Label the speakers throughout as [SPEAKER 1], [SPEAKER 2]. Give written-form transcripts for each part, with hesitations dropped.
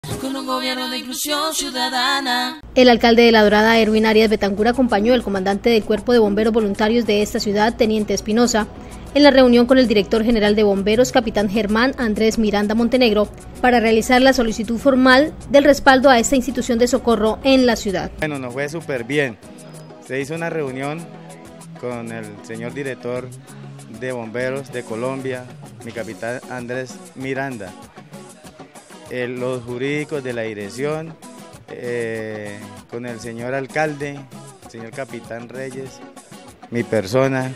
[SPEAKER 1] Con un gobierno de inclusión ciudadana.
[SPEAKER 2] El alcalde de La Dorada, Erwin Arias Betancur, acompañó al comandante del Cuerpo de Bomberos Voluntarios de esta ciudad, Teniente Espinosa, en la reunión con el director general de Bomberos, capitán Germán Andrés Miranda Montenegro, para realizar la solicitud formal del respaldo a esta institución de socorro en la ciudad.
[SPEAKER 3] Bueno, nos fue súper bien. Se hizo una reunión con el señor director de Bomberos de Colombia, mi capitán Andrés Miranda, los jurídicos de la dirección, con el señor alcalde, el señor capitán Reyes, mi persona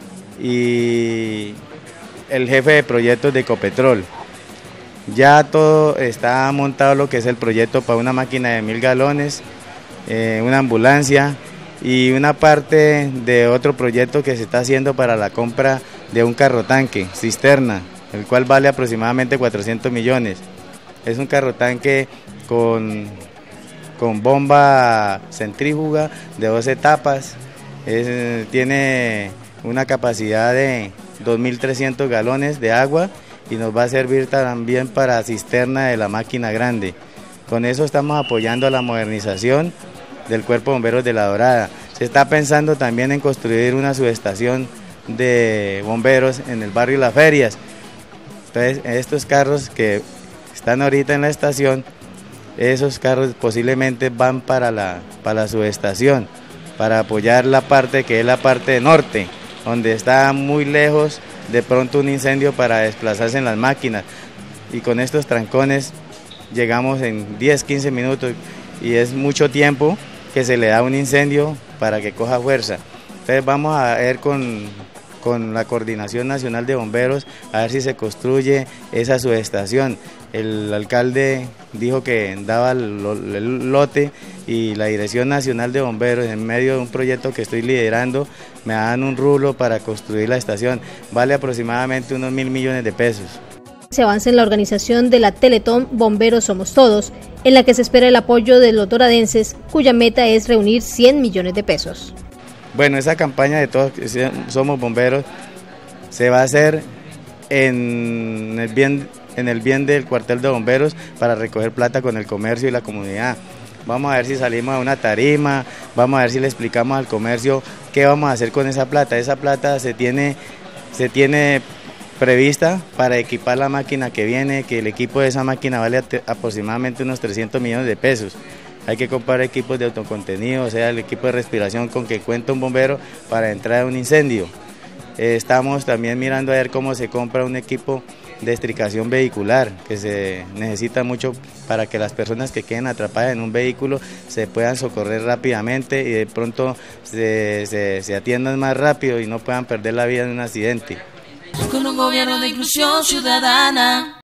[SPEAKER 3] y el jefe de proyectos de Ecopetrol. Ya todo está montado, lo que es el proyecto para una máquina de 1000 galones, una ambulancia y una parte de otro proyecto que se está haciendo para la compra de un carro tanque, cisterna, el cual vale aproximadamente 400 millones. Es un carro tanque con bomba centrífuga de 2 etapas, tiene una capacidad de 2.300 galones de agua y nos va a servir también para cisterna de la máquina grande. Con eso estamos apoyando a la modernización del Cuerpo de Bomberos de La Dorada. Se está pensando también en construir una subestación de bomberos en el barrio Las Ferias. Entonces, estos carros que están ahorita en la estación, esos carros posiblemente van para la subestación, para apoyar la parte que es la parte norte, donde está muy lejos de pronto un incendio para desplazarse en las máquinas. Y con estos trancones llegamos en 10-15 minutos y es mucho tiempo que se le da un incendio para que coja fuerza. Entonces vamos a ver con la Coordinación Nacional de Bomberos a ver si se construye esa subestación. El alcalde dijo que daba el lote y la Dirección Nacional de Bomberos, en medio de un proyecto que estoy liderando, me dan un rublo para construir la estación. Vale aproximadamente unos 1.000 millones de pesos.
[SPEAKER 2] Se avanza en la organización de la Teletón Bomberos Somos Todos, en la que se espera el apoyo de los doradenses, cuya meta es reunir 100 millones de pesos.
[SPEAKER 3] Bueno, esa campaña de Todos Somos Bomberos se va a hacer en el bien del cuartel de bomberos para recoger plata con el comercio y la comunidad. Vamos a ver si salimos a una tarima, vamos a ver si le explicamos al comercio qué vamos a hacer con esa plata. Esa plata se tiene prevista para equipar la máquina que viene, que el equipo de esa máquina vale aproximadamente unos 300 millones de pesos. Hay que comprar equipos de autocontenido, o sea, el equipo de respiración con que cuenta un bombero para entrar a un incendio. Estamos también mirando a ver cómo se compra un equipo de estricación vehicular, que se necesita mucho para que las personas que queden atrapadas en un vehículo se puedan socorrer rápidamente y de pronto se atiendan más rápido y no puedan perder la vida en un accidente.
[SPEAKER 1] Con un gobierno de inclusión ciudadana.